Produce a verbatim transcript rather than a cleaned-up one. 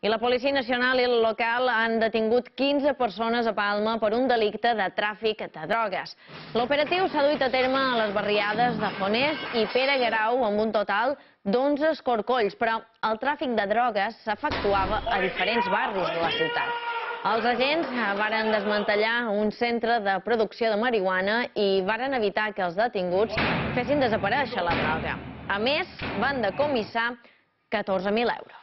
I la Policia Nacional i el local han detingut quinze persones a Palma per un delicte de tràfic de drogues. L'operatiu s'ha duit a terme a les barriades de Fonés i Pere Guerau amb un total d'onze escorcolls, però el tràfic de drogues s'efectuava a diferents barris de la ciutat. Els agents varen desmantellar un centre de producció de marihuana i varen evitar que els detinguts fessin desaparèixer la droga. A més, van decomissar catorze mil euros.